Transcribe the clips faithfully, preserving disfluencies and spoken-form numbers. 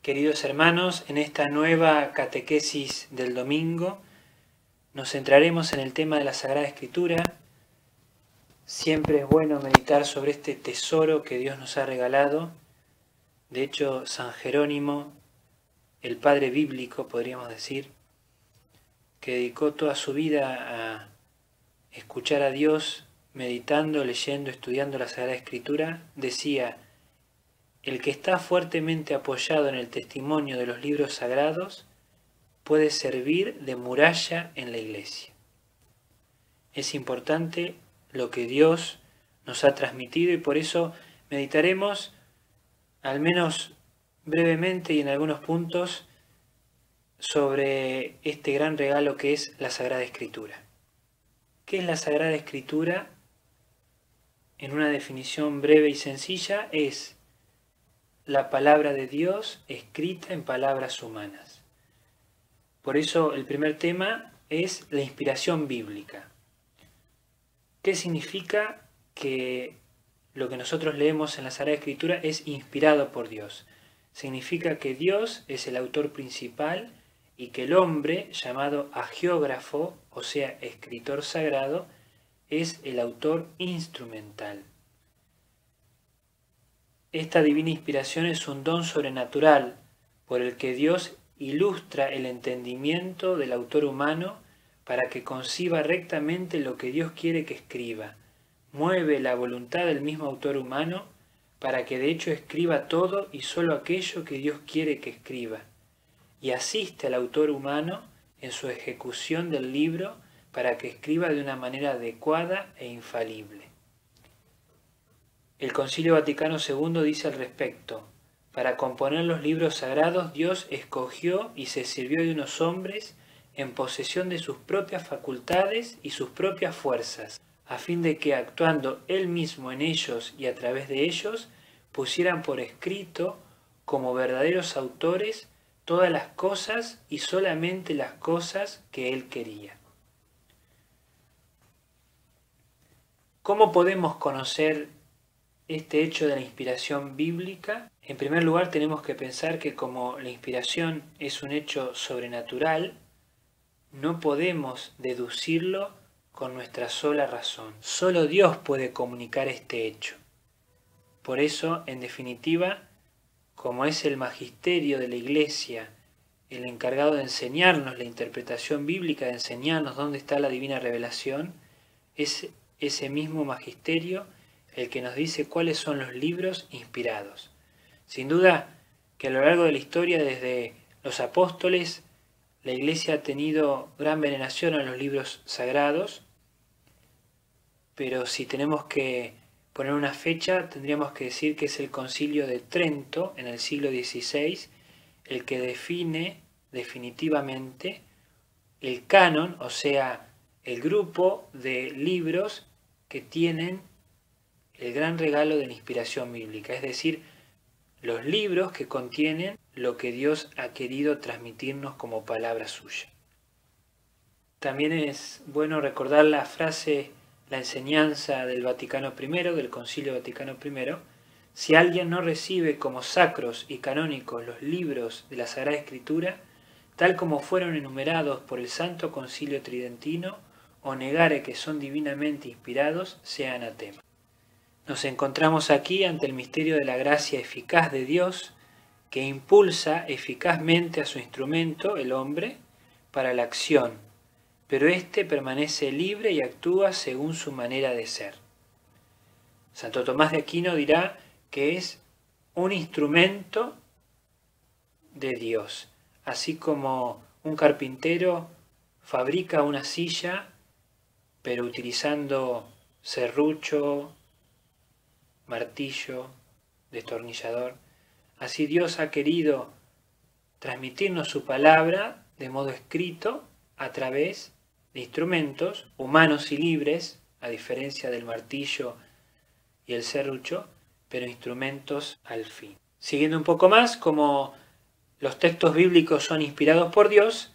Queridos hermanos, en esta nueva catequesis del domingo nos centraremos en el tema de la Sagrada Escritura. Siempre es bueno meditar sobre este tesoro que Dios nos ha regalado. De hecho, San Jerónimo, el padre bíblico, podríamos decir, que dedicó toda su vida a escuchar a Dios, meditando, leyendo, estudiando la Sagrada Escritura, decía: el que está fuertemente apoyado en el testimonio de los libros sagrados puede servir de muralla en la Iglesia. Es importante lo que Dios nos ha transmitido y por eso meditaremos, al menos brevemente y en algunos puntos, sobre este gran regalo que es la Sagrada Escritura. ¿Qué es la Sagrada Escritura? En una definición breve y sencilla, es la palabra de Dios escrita en palabras humanas. Por eso el primer tema es la inspiración bíblica. ¿Qué significa que lo que nosotros leemos en la Sagrada Escritura es inspirado por Dios? Significa que Dios es el autor principal y que el hombre, llamado hagiógrafo, o sea, escritor sagrado, es el autor instrumental. Esta divina inspiración es un don sobrenatural por el que Dios ilustra el entendimiento del autor humano para que conciba rectamente lo que Dios quiere que escriba. Mueve la voluntad del mismo autor humano para que de hecho escriba todo y solo aquello que Dios quiere que escriba. Y asiste al autor humano en su ejecución del libro para que escriba de una manera adecuada e infalible. El Concilio Vaticano segundo dice al respecto: para componer los libros sagrados Dios escogió y se sirvió de unos hombres en posesión de sus propias facultades y sus propias fuerzas, a fin de que, actuando Él mismo en ellos y a través de ellos, pusieran por escrito, como verdaderos autores, todas las cosas y solamente las cosas que Él quería. ¿Cómo podemos conocer este hecho de la inspiración bíblica? En primer lugar, tenemos que pensar que como la inspiración es un hecho sobrenatural, no podemos deducirlo con nuestra sola razón. Solo Dios puede comunicar este hecho. Por eso, en definitiva, como es el magisterio de la Iglesia el encargado de enseñarnos la interpretación bíblica, de enseñarnos dónde está la divina revelación, es ese mismo magisterio el que nos dice cuáles son los libros inspirados. Sin duda que a lo largo de la historia, desde los apóstoles, la Iglesia ha tenido gran veneración a los libros sagrados, pero si tenemos que poner una fecha, tendríamos que decir que es el Concilio de Trento, en el siglo dieciséis, el que define definitivamente el canon, o sea, el grupo de libros que tienen el gran regalo de la inspiración bíblica, es decir, los libros que contienen lo que Dios ha querido transmitirnos como palabra suya. También es bueno recordar la frase, la enseñanza del Vaticano primero, del Concilio Vaticano primero: si alguien no recibe como sacros y canónicos los libros de la Sagrada Escritura, tal como fueron enumerados por el Santo Concilio Tridentino, o negare que son divinamente inspirados, sea anatema. Nos encontramos aquí ante el misterio de la gracia eficaz de Dios, que impulsa eficazmente a su instrumento, el hombre, para la acción, pero éste permanece libre y actúa según su manera de ser. Santo Tomás de Aquino dirá que es un instrumento de Dios, así como un carpintero fabrica una silla, pero utilizando serrucho, martillo, destornillador. Así Dios ha querido transmitirnos su palabra de modo escrito a través de instrumentos humanos y libres, a diferencia del martillo y el serrucho, pero instrumentos al fin. Siguiendo un poco más, como los textos bíblicos son inspirados por Dios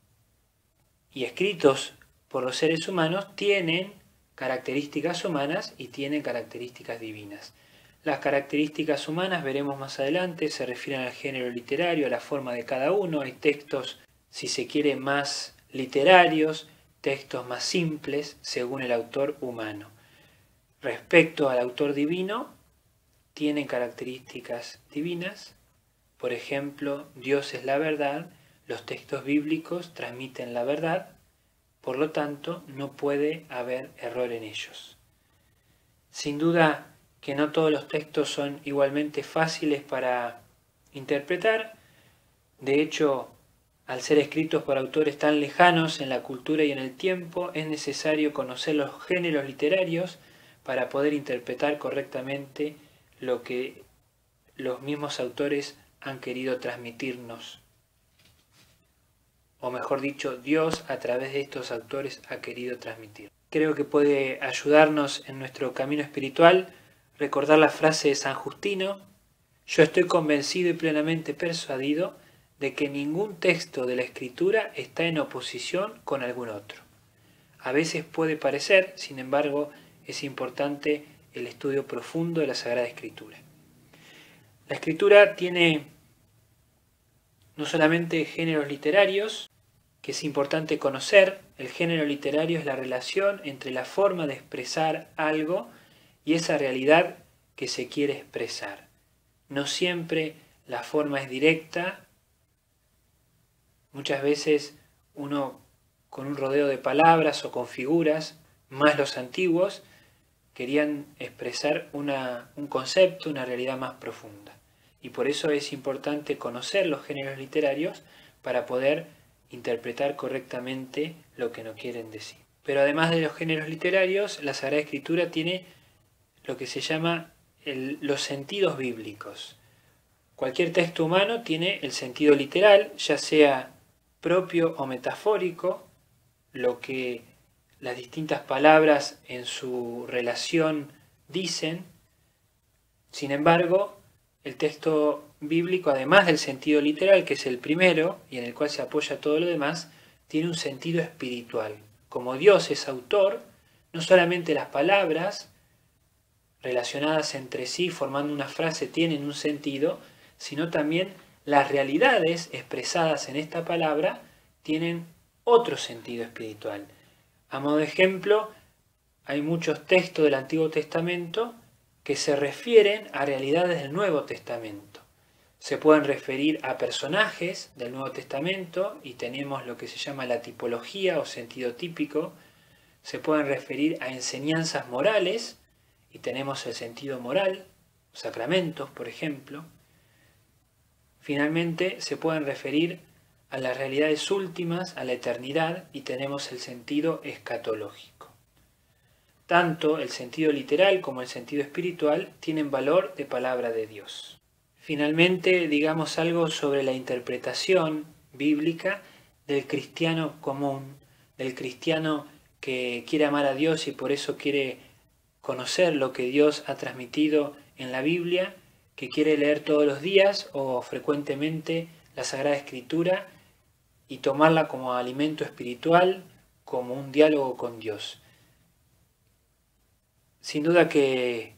y escritos por los seres humanos, tienen características humanas y tienen características divinas. Las características humanas, veremos más adelante, se refieren al género literario, a la forma de cada uno. Hay textos, si se quiere, más literarios, textos más simples, según el autor humano. Respecto al autor divino, tienen características divinas. Por ejemplo, Dios es la verdad, los textos bíblicos transmiten la verdad, por lo tanto, no puede haber error en ellos. Sin duda que no todos los textos son igualmente fáciles para interpretar. De hecho, al ser escritos por autores tan lejanos en la cultura y en el tiempo, es necesario conocer los géneros literarios para poder interpretar correctamente lo que los mismos autores han querido transmitirnos. O mejor dicho, Dios a través de estos autores ha querido transmitir. Creo que puede ayudarnos en nuestro camino espiritual recordar la frase de San Justino: yo estoy convencido y plenamente persuadido de que ningún texto de la Escritura está en oposición con algún otro. A veces puede parecer, sin embargo, es importante el estudio profundo de la Sagrada Escritura. La Escritura tiene no solamente géneros literarios, que es importante conocer. El género literario es la relación entre la forma de expresar algo y esa realidad que se quiere expresar. No siempre la forma es directa. Muchas veces uno, con un rodeo de palabras o con figuras, más los antiguos, querían expresar una, un concepto, una realidad más profunda. Y por eso es importante conocer los géneros literarios para poder interpretar correctamente lo que nos quieren decir. Pero además de los géneros literarios, la Sagrada Escritura tiene lo que se llama el, los sentidos bíblicos. Cualquier texto humano tiene el sentido literal, ya sea propio o metafórico, lo que las distintas palabras en su relación dicen. Sin embargo, el texto bíblico, además del sentido literal, que es el primero y en el cual se apoya todo lo demás, tiene un sentido espiritual. Como Dios es autor, no solamente las palabras relacionadas entre sí formando una frase tienen un sentido, sino también las realidades expresadas en esta palabra tienen otro sentido espiritual. A modo de ejemplo, hay muchos textos del Antiguo Testamento que se refieren a realidades del Nuevo Testamento. Se pueden referir a personajes del Nuevo Testamento y tenemos lo que se llama la tipología o sentido típico. Se pueden referir a enseñanzas morales y tenemos el sentido moral, sacramentos, por ejemplo. Finalmente, se pueden referir a las realidades últimas, a la eternidad, y tenemos el sentido escatológico. Tanto el sentido literal como el sentido espiritual tienen valor de palabra de Dios. Finalmente, digamos algo sobre la interpretación bíblica del cristiano común, del cristiano que quiere amar a Dios y por eso quiere conocer lo que Dios ha transmitido en la Biblia, que quiere leer todos los días o frecuentemente la Sagrada Escritura y tomarla como alimento espiritual, como un diálogo con Dios. Sin duda que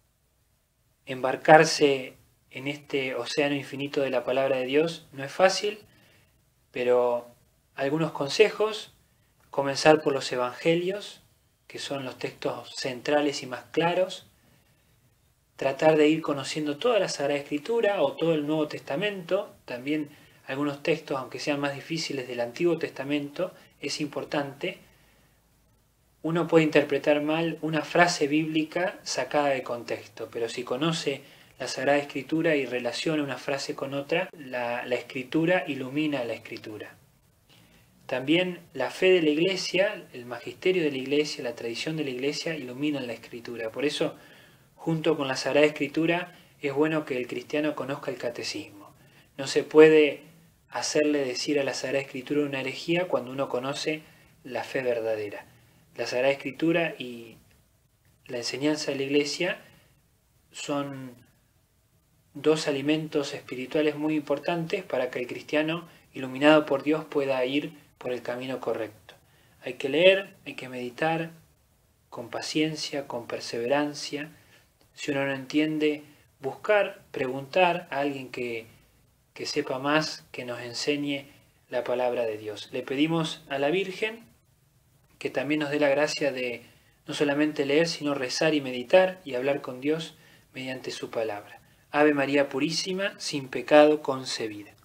embarcarse en este océano infinito de la palabra de Dios no es fácil, pero algunos consejos: comenzar por los evangelios, que son los textos centrales y más claros, tratar de ir conociendo toda la Sagrada Escritura o todo el Nuevo Testamento, también algunos textos, aunque sean más difíciles del Antiguo Testamento, es importante. Uno puede interpretar mal una frase bíblica sacada de contexto, pero si conoce la Sagrada Escritura y relaciona una frase con otra, la, la Escritura ilumina la Escritura. También la fe de la Iglesia, el magisterio de la Iglesia, la tradición de la Iglesia iluminan la Escritura. Por eso, junto con la Sagrada Escritura, es bueno que el cristiano conozca el catecismo. No se puede hacerle decir a la Sagrada Escritura una herejía cuando uno conoce la fe verdadera. La Sagrada Escritura y la enseñanza de la Iglesia son dos alimentos espirituales muy importantes para que el cristiano, iluminado por Dios, pueda ir por el camino correcto. Hay que leer, hay que meditar con paciencia, con perseverancia, Si uno no entiende, buscar, preguntar a alguien que, que sepa más, que nos enseñe la palabra de Dios. Le pedimos a la Virgen que también nos dé la gracia de no solamente leer, sino rezar y meditar y hablar con Dios mediante su palabra. Ave María Purísima, sin pecado concebida.